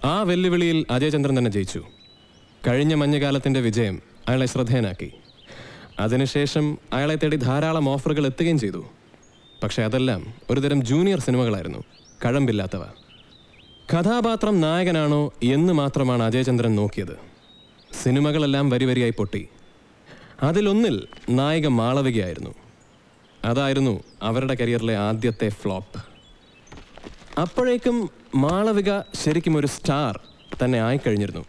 ആ വെല്ലുവിളിയിൽ അജയചന്ദ്രൻ തന്നെ ജയിച്ചു. കഴിഞ്ഞ മഞ്ഞുകാലത്തിൻ്റെ വിജയം അയാളെ ശ്രദ്ധേയനാക്കി. അതിനുശേഷം അയാളെ തേടി ധാരാളം ഓഫറുകൾ എത്തുകയും ചെയ്തു. പക്ഷെ അതെല്ലാം ഒരുതരം ജൂനിയർ സിനിമകളായിരുന്നു, കഴമ്പില്ലാത്തവ. കഥാപാത്രം നായകനാണോ എന്ന് മാത്രമാണ് അജയചന്ദ്രൻ നോക്കിയത്. സിനിമകളെല്ലാം വരിവരിയായി പൊട്ടി. അതിലൊന്നിൽ നായിക മാളവികയായിരുന്നു. അതായിരുന്നു അവരുടെ കരിയറിലെ ആദ്യത്തെ ഫ്ലോപ്പ്. അപ്പോഴേക്കും മാളവിക ശരിക്കും ഒരു സ്റ്റാർ തന്നെ ആയിക്കഴിഞ്ഞിരുന്നു.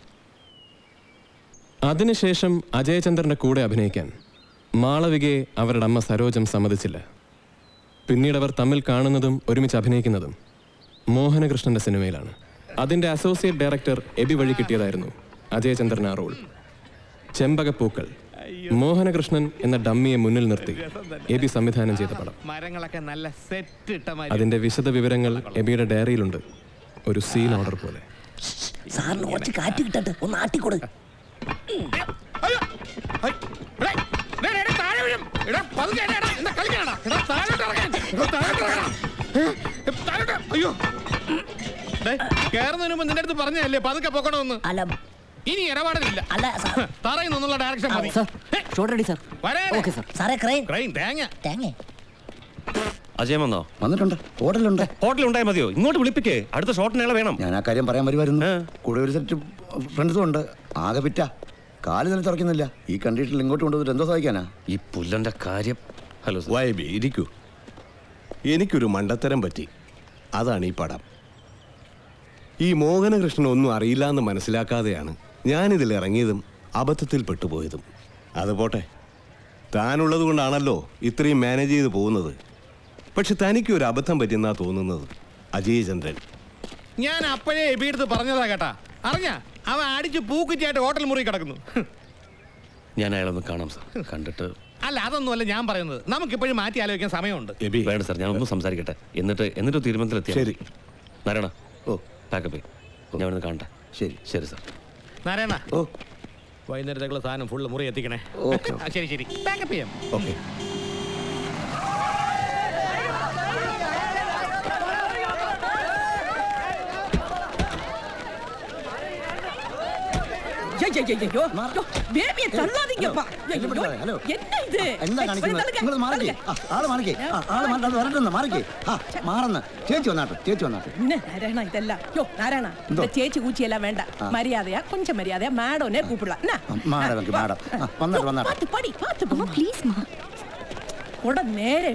അതിനുശേഷം അജയചന്ദ്രൻ്റെ കൂടെ അഭിനയിക്കാൻ മാളവികയെ അവരുടെ അമ്മ സരോജം സമ്മതിച്ചില്ല. പിന്നീട് അവർ തമ്മിൽ കാണുന്നതും ഒരുമിച്ച് അഭിനയിക്കുന്നതും മോഹനകൃഷ്ണൻ്റെ സിനിമയിലാണ്. അതിൻ്റെ അസോസിയേറ്റ് ഡയറക്ടർ എബി വഴി കിട്ടിയതായിരുന്നു അജയചന്ദ്രൻ ആ റോൾ. ചെമ്പകപ്പൂക്കൾ മോഹനകൃഷ്ണൻ എന്ന ഡമ്മിയെ മുന്നിൽ നിർത്തി എബി സംവിധാനം ചെയ്ത പടം. അതിന്റെ വിശദ വിവരങ്ങൾ എബിയുടെ ഡയറിയിലുണ്ട്, ഒരു സീൻ ഓർഡർ പോലെ. നിന്റെ അടുത്ത് പറഞ്ഞല്ലേ പതുക്കെ പോക്കണമെന്ന്. ഇനി ഇടപാടില്ല. തറയിൽ നിന്നുള്ള ഡയറക്ഷൻ മതി. അജയ് വന്നോ? വന്നിട്ടുണ്ട്. ഹോട്ടലുണ്ട്. ഹോട്ടലുണ്ടായി മതിയോ? ഇങ്ങോട്ട് വിളിപ്പിക്കേ, അടുത്ത ഷോട്ടിനേളെ വേണം. ഞാൻ ആ കാര്യം പറയാൻ വരുമായിരുന്നു. കൂടെ ഒരു സെറ്റ് ഫ്രണ്ട്സും ഉണ്ട്. ആകെ പിറ്റ കാല് തന്നെ തുറക്കുന്നില്ല. ഈ കണ്ടീഷനിൽ ഇങ്ങോട്ട് കൊണ്ടുവന്നിട്ട് എന്തോ സഹിക്കാനാ? ഈ പുല്ലന്റെ കാര്യം. ഹലോ വൈബി, ഇരിക്കൂ. എനിക്കൊരു മണ്ടത്തരം പറ്റി, അതാണ് ഈ പടം. ഈ മോഹനകൃഷ്ണൻ ഒന്നും അറിയില്ല എന്ന് മനസ്സിലാക്കാതെയാണ് ഞാനിതിൽ ഇറങ്ങിയതും അബദ്ധത്തിൽ പെട്ടുപോയതും. അത് പോട്ടെ, താനുള്ളത് കൊണ്ടാണല്ലോ ഇത്രയും മാനേജ് ചെയ്ത് പോകുന്നത്. പക്ഷെ തനിക്കൊരു അബദ്ധം പറ്റിയെന്നാ തോന്നുന്നത് അജയചന്ദ്രൻ. ഞാൻ അപ്പോഴേ എബിയെടുത്ത് പറഞ്ഞതാ കേട്ടാ. അറിഞ്ഞ അവൻ അടിച്ച് പൂക്കുറ്റിയായിട്ട് ഹോട്ടൽ മുറി കിടക്കുന്നു. ഞാൻ അയാളൊന്ന് കാണാം സാർ. കണ്ടിട്ട് അല്ല, അതൊന്നുമല്ല ഞാൻ പറയുന്നത്. നമുക്കിപ്പോഴും മാറ്റി ആലോചിക്കാൻ സമയമുണ്ട്. വേണ്ട സാർ, ഞാൻ ഒന്ന് സംസാരിക്കട്ടെ, എന്നിട്ട് തീരുമാനത്തിലെത്തി. ശരി നാരായണ. ഓ പാക്കപ്പേ, ഞാൻ ഒന്ന് കാണട്ടെ. ശരി ശരി സാർ. നാരായണ, ഓ വൈകുന്നേരത്തേക്കുള്ള സാധനം ഫുള്ള് മുറി എത്തിക്കണേ. ശരി ശരി, പാക്കപ്പ് ചെയ്യാം. ഓക്കെ. ചേച്ചി കൂച്ചിയെല്ലാം വേണ്ട, മര്യാദയാ, കൊഞ്ചം മര്യാദയാ. മാഡോനെ കൂപ്പിട നേരെ.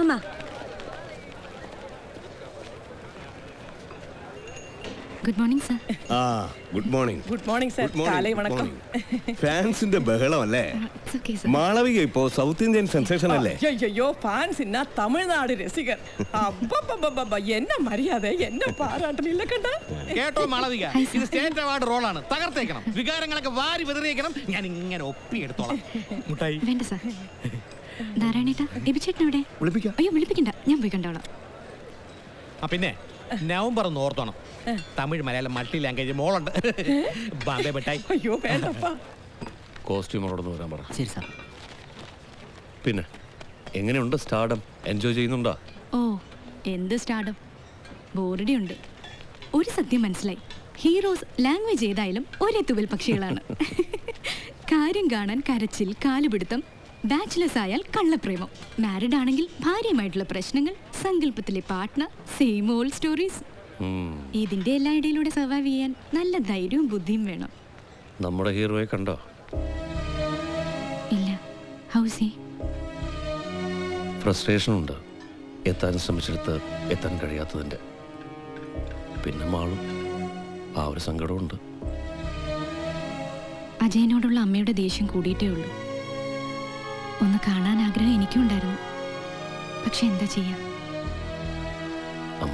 Good morning sir. Good morning. Good morning sir. കാലേ വണക്കം. ഫാൻസിന്റെ ബഹളം അല്ലേ? മാളവിക ഇപ്പോ സൗത്ത് ഇന്ത്യൻ സെൻസേഷൻ അല്ലേ? അയ്യോ, ഫാൻസിനാ തമിഴ്നാട് രസികർ. എന്നെ മര്യാദ, എന്നെ പാരാട്ടലില്ല കണ്ട. കേട്ടോ മാളവിക, ഇത് സ്റ്റേറ്റ് അവാർഡ് റോളാണ്. തകർത്തേക്കണം, വികാരങ്ങളൊക്കെ വാരി വിതറിയേക്കണം. ഞാൻ ഇങ്ങനെ ഒപ്പിയെടുത്തോളാം. വേണ്ട സർ. നാരായണേട്ടാ, എബിച്ചേട്ടൻ എവിടെ? അയ്യോ വിളിപ്പിക്കണ്ട, ഞാൻ പോയി കണ്ടോളാം. പിന്നെ നവംബർ ഒന്ന് ഓർത്തോണം. തമിഴ് മലയാളം മൾട്ടി ലാംഗ്വേജ് മോളുണ്ട്. ബാംബെ മിഠായി. അയ്യോ വേണ്ടപ്പാ. കോസ്റ്റ്യൂമറോടൊന്ന് വരാൻ പറ. ശരി സാർ. പിന്നെ എങ്ങനെയുണ്ട് സ്റ്റാർഡം? എൻജോയ് ചെയ്യുന്നുണ്ടോ? ഓ, എന്ത് സ്റ്റാർഡം, ബോറടി ഉണ്ട്. ഒരു സത്യം മനസ്സിലായി, ഹീറോസ് ലാംഗ്വേജ് ഏതായാലും ഒരേ തുവൽ പക്ഷികളാണ്. കാര്യം കാണാൻ കരച്ചിൽ, കാലുപിടുത്തം, ബാച്ചിലേഴ്സ് ആയാൽ കള്ളപ്രേമം, മാരിഡ് ആണെങ്കിൽ ഭാര്യയുമായിട്ടുള്ള പ്രശ്നങ്ങൾ, സങ്കല്പത്തിലെ പാർട്ട്ണർ, സെയിം ഓൾഡ് സ്റ്റോറീസ്. ഇതിന്റെ എല്ലാ ഇടയിലൂടെ സർവൈവ് ചെയ്യാൻ നല്ല ധൈര്യവും ബുദ്ധിയും വേണം. നമ്മുടെ ഹീറോയെ കണ്ടോ? ഇല്ല. ഹൗസി ഫ്രസ്ട്രേഷൻ ഉണ്ട്, എത്താൻ ശ്രമിച്ചെടുത്ത് എത്താൻ കഴിയാത്തതിന്റെ. പിന്നെ മാളും ആ ഒരു സങ്കടമുണ്ട്. അജയനോടുള്ള അമ്മയുടെ ദേഷ്യം കൂടിയിട്ടേ ഉള്ളൂ. ഒന്ന് കാണാൻ ആഗ്രഹം എനിക്കും ഉണ്ടായിരുന്നു, പക്ഷെ എന്താ ചെയ്യാ. അമ്മ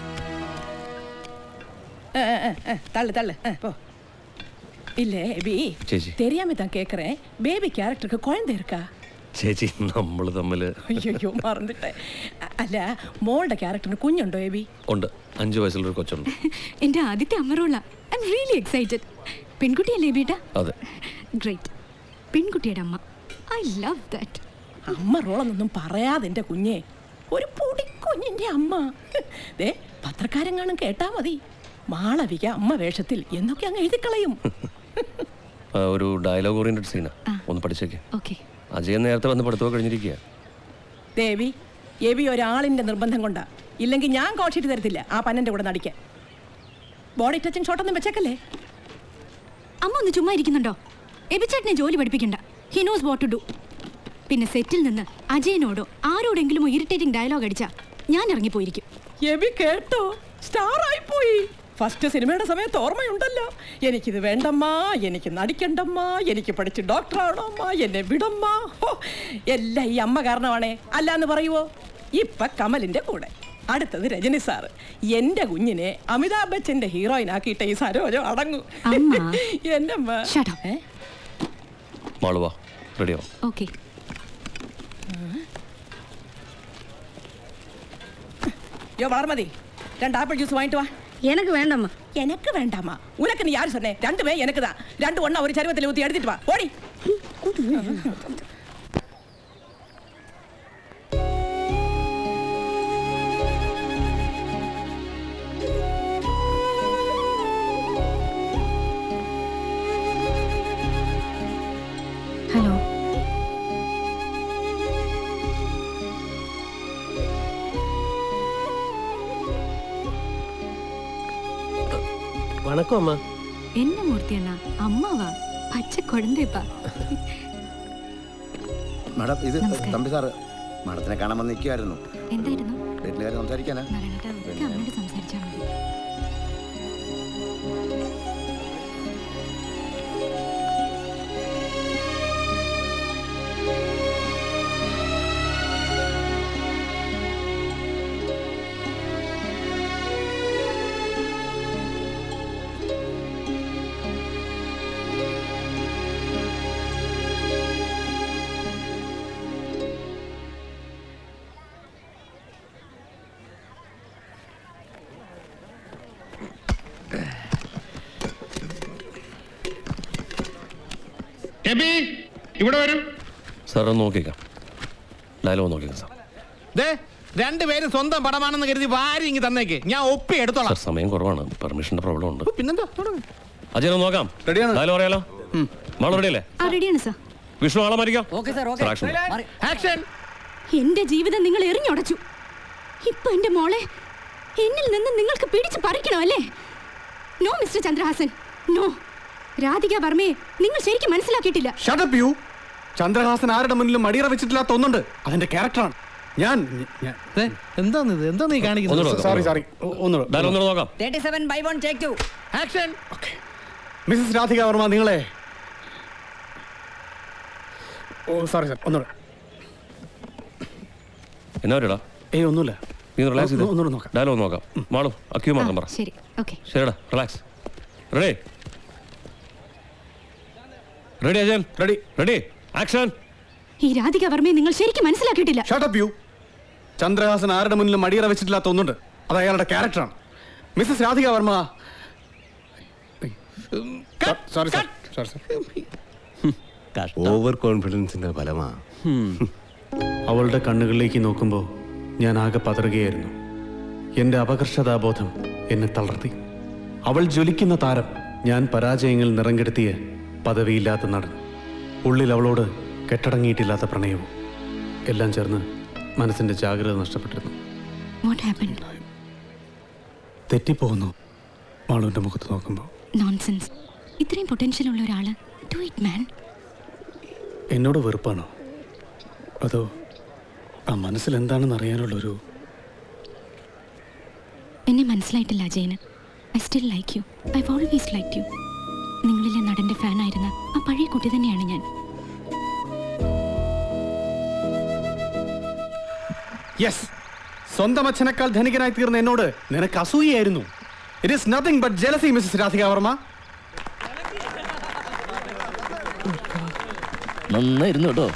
தள்ளு தள்ளு போ. இல்ல எபி, தெரியாம தான் கேக்குறேன், பேபி கேரக்டருக்கு குழந்தை இருக்கா? ചേച്ചി, നമ്മൾ തമ്മില്. അയ്യോ മറന്നിട്ടേ. അല്ല, മോളുടെ ക്യാരക്ടറിന് കുഞ്ഞുണ്ടോ എബി? ഉണ്ട്, 5 വയസ്സുള്ളൊരു കൊച്ചുണ്ട്. എന്റെ ആദ്യത്തെ അമ്മ റോളാ. I am really excited. പെൺകുട്ടിയല്ലേ ബേട്ടാ? അതെ. ഗ്രേറ്റ്. പെൺകുട്ടിയുടെ അമ്മ. I love that. അമ്മ റോളൊന്നും പറയാതെ എന്റെ കുഞ്ഞെ, ഒരു പൊടിക്കുഞ്ഞിന്റെ അമ്മ. ദേ പത്രക്കാരെങ്ങാനും കേട്ടാ മതി, മാളവിക അമ്മ വേഷത്തിൽ എന്നൊക്കെ അങ്ങ് എഴുതിക്കളയും. ഒരു ഡയലോഗ് ഓറിയന്റഡ് സീനാ, ഒന്ന് പഠിച്ചേക്കെ. അജയൻ നേരത്തെ വന്ന് പഠിത്തമോ കഴിഞ്ഞിരിക്കുക. ദേവി എബി ഒരാളിന്റെ നിർബന്ധം കൊണ്ടാ, ഇല്ലെങ്കിൽ ഞാൻ കോഷിട്ട് തരത്തില്ല ആ പന്നന്റെ കൂടെ നടിക്കാൻ. Body touching ഷോട്ടൊന്നും വെച്ചേക്കല്ലേ. അമ്മ ഒന്ന് ചുമ്മാ ഇരിക്കുന്നുണ്ടോ? എബിച്ചേട്ടനെ ജോലി പഠിപ്പിക്കണ്ട. He knows what to do. പിന്നെ സെറ്റിൽ നിന്ന് അജയനോടോ ആരോടെങ്കിലും ഇറിറ്റേറ്റിംഗ് ഡയലോഗ് അടിച്ചാ ഞാൻ ഇറങ്ങിപ്പോയിരിക്കും. എബി കേട്ടോ, സ്റ്റാർ ആയിപ്പോയി. ഫസ്റ്റ് സിനിമയുടെ സമയത്ത് ഓർമ്മയുണ്ടല്ലോ, എനിക്കിത് വേണ്ടമ്മ, എനിക്ക് നടിക്കണ്ടമ്മ, എനിക്ക് പഠിച്ച് ഡോക്ടറാണോമ്മ, എന്നെ വിടമ്മ. എല്ലാം ഈ അമ്മ കാരണമാണേ, അല്ലാന്ന് പറയുവോ? ഇപ്പൊ കമലിന്റെ കൂടെ, അടുത്തത് രജനി സാറ്. എന്റെ കുഞ്ഞിനെ അമിതാഭ് ബച്ചന്റെ ഹീറോയിൻ ആക്കിയിട്ട് ഈ സരോജം അടങ്ങൂ. എന്റെ വളർമതി 2 ആപ്പിൾ ജ്യൂസ് വാങ്ങിട്ട് വാ. எனக்கு வேண்டாமா. எனக்கு வேண்டாமா? உனக்கு நீ யார் சொன்னே? 2 எனக்கு தான். 2 ஒண்ணா ஒரு சருவத்தில் ஊத்தி எடுத்துட்டு வா. ஓடி. ஹலோ. வணக்கம் அம்மா. என்ன மூர்த்தி அண்ணா, அம்மாவா? பச்சை குழந்தைப்பா. മാഡം, ഇത് തമ്പി സാറ് മാഡത്തിനെ കാണാൻ വന്ന് നിൽക്കുമായിരുന്നു. എന്തായിരുന്നു? വീട്ടിലുകാരെ സംസാരിക്കാനാ. അമ്മയോട് സംസാരിച്ചാൽ മതി. ഇവിടെ വരും സാർ. നോക്കിക്കാം, ഡയലോഗ് നോക്കിക്കാം സാർ. രണ്ടുപേരും സ്വന്തം പടമാണെന്ന് കരുതി വാരി ഇങ്ങ് തന്നേക്ക്, ഞാൻ ഒപ്പി എടുത്തോളാം. സമയം കുറവാണ്, പെർമിഷന്റെ പ്രോബ്ലം ഉണ്ട്. പിന്നെന്താ, അജയൻ നോക്കാം. ഡയലോഗ് അറിയാലോ? റെഡിയല്ലേ? റെഡിയാണ് സാർ. വിഷ്ണു ആളെ മാറിക്കാം. എന്റെ ജീവിതം നിങ്ങൾ എറിഞ്ഞുടച്ചു. ഇപ്പൊ എന്റെ മോളെ എന്നിൽ നിന്ന് നിങ്ങൾക്ക് പിടിച്ചു പറിക്കണോ അല്ലേ? No mister Chandrahasan, no. Radhika Varma നിങ്ങൾ ശരിക്കും മനസ്സിലാക്കിയിട്ടില്ല. ചന്ദ്രഹാസൻ ആരുടെ മുന്നിലും മടിയറ വെച്ചിട്ടില്ലാത്ത ഒന്നുണ്ട്, അതിന്റെ ക്യാരക്ടറാണ്. ഞാൻ എന്താണിത്, എന്താ നീ കാണിക്കുന്നത്? മിസ്സസ് രാധിക വർമ്മ, നിങ്ങളെ സോറി സാർ, ഒന്നുകൂടെ. എന്നാ പറയടാ? ഒന്നുമില്ല, നീ റിലാക്സ് ചെയ്ത് ഒന്നുകൂടെ നോക്കാം. ഡയലോഗ് നോക്കാം. മാളു അക്യൂ മാത്രം പറ. ശരി, ഓക്കേ. ശരിടാ, relax. Ready ready Ajayan, ready ready action. ഈ രാധിക വർമ്മയെ നിങ്ങൾ ശരിക്കും മനസ്സിലാക്കിയിട്ടില്ല. Shut up you. ചന്ദ്രഹാസൻ ആരുടെ മുന്നിലും മടിയറ വെച്ചിട്ടില്ലാത്ത ഒന്നുണ്ട്, അത് അയാളുടെ ക്യാരക്ടറാണ്. Missus Radhika Varma. Sorry sir, sorry sir. Over കോൺഫിഡൻസിന്റെ ഫലമാ. അവളുടെ കണ്ണുകളിലേക്ക് നോക്കുമ്പോൾ ഞാൻ ആകെ പതറുകയായിരുന്നു. എൻ്റെ അപകർഷതാബോധം എന്നെ തളർത്തി. അവൾ ജ്വലിക്കുന്ന താരം, ഞാൻ പരാജയങ്ങൾ നിറം കെടുത്തിയ പദവിയില്ലാത്ത നടൻ, ഉള്ളിൽ അവളോട് കെട്ടടങ്ങിയിട്ടില്ലാത്ത പ്രണയവും എല്ലാം ചേർന്ന് മനസ്സിൻ്റെ ജാഗ്രത നഷ്ടപ്പെട്ടിരുന്നു. തെറ്റിപ്പോകുന്നു മാളുവിൻ്റെ മുഖത്ത് നോക്കുമ്പോൾ. നോൺസെൻസ്. ഇത്രയും പൊട്ടൻഷ്യൽ ഉള്ള ഒരാള് ഡു ഇറ്റ് മാൻ. എന്നോട് വെറുപ്പാണോ, അതോ ആ മനസ്സിൽ എന്താണെന്ന് അറിയാനുള്ളൊരു? എന്നെ മനസ്സിലായിട്ടില്ല അജയന്. I still like you. I always like you. നിങ്ങളിലെ നടന്റെ ഫാനായിരുന്ന ആ പഴയ കുട്ടി തന്നെയാണ് ഞാൻ. യെസ്, സ്വന്തം അച്ഛനേക്കാൾ ധനികനായി തീർന്ന എന്നോട് നിനക്ക് അസൂയായിരുന്നു. It is nothing but jealousy Mrs Radhika Varma. നന്നായിരുന്നു കേട്ടോ.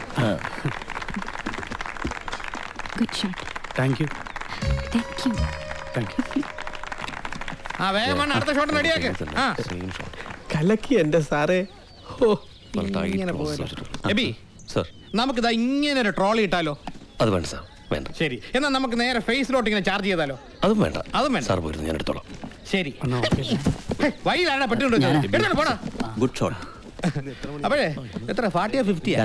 Good shot. Thank you. Thank you. Thank you. അടുത്ത ഷോട്ട് റെഡിയാക്ക്. കലക്കി എന്റെ സാറേ. നമുക്കിതാ ഇങ്ങനെ ഒരു ട്രോളി ഇട്ടാലോ? അത് വേണ്ട സാർ, വേണ്ട. ശരി, എന്നാൽ നമുക്ക് നേരെ ഫേസിലോട്ട് ഇങ്ങനെ ചാർജ് ചെയ്താലോ? അതും വേണ്ട. അതും വേണ്ട സാർ പോയിരുന്നു, ഞാൻ എടുത്തോളാം. ശരി വൈകിലാണ് പെട്ടുകൊണ്ട് പോടാ. Good shot. അപ്പോഴേ എത്ര 40 or 50?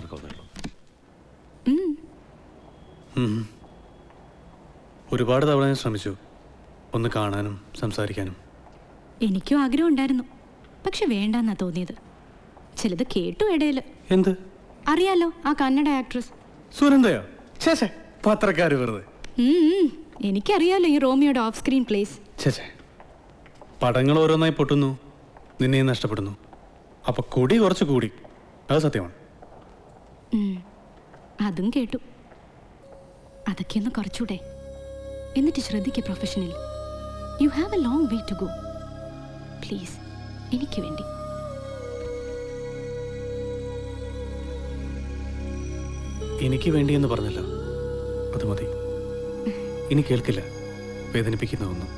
2. ഒരുപാട് തവണ ഞാൻ ശ്രമിച്ചു ഒന്ന് കാണാനും സംസാരിക്കാനും. എനിക്കും ആഗ്രഹം ഉണ്ടായിരുന്നു, പക്ഷെ വേണ്ടെന്നാ തോന്നിയത്. ചിലത് കേട്ടു ഇടയില്. എന്ത്? അറിയാലോ, ആ കന്നഡ ആക്ട്രസ് സുനന്ദയോ? ചേച്ചേ, പത്രക്കാര് വെറുതെ. എനിക്കറിയാലോ ഈ റോമിയോയുടെ ഓഫ് സ്ക്രീൻ പ്ലേസ്. ചേച്ചേ, പടങ്ങൾ ഓരോന്നായി പൊട്ടുന്നു, നിന്നെയും നഷ്ടപ്പെടുന്നു. അപ്പൊ കൂടി കുറച്ച് കൂടി, അത് സത്യമാണ്. അതും കേട്ടു. അതൊക്കെയൊന്ന് കുറച്ചൂടെ. എന്നിട്ട് ശ്രദ്ധിക്കുക professional. You have a long way to go. Please, എനിക്ക് വേണ്ടി. എനിക്ക് വേണ്ടിയെന്ന് പറഞ്ഞല്ലോ, അത് മതി. ഇനി കേൾക്കില്ല വേദനിപ്പിക്കുന്ന ഒന്നും.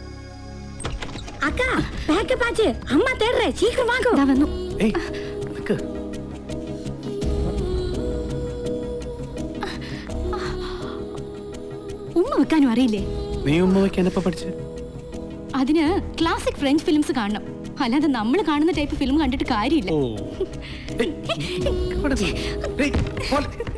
ഉമ്മ വെക്കാനും അറിയില്ലേ? നീ ഉമ്മ വെക്കാൻ എപ്പോ പഠിച്ച്? അതിന് ക്ലാസിക് ഫ്രഞ്ച് ഫിലിംസ് കാണണം, അല്ലാതെ നമ്മൾ കാണുന്ന ടൈപ്പ് ഫിലിം കണ്ടിട്ട് കാര്യമില്ല.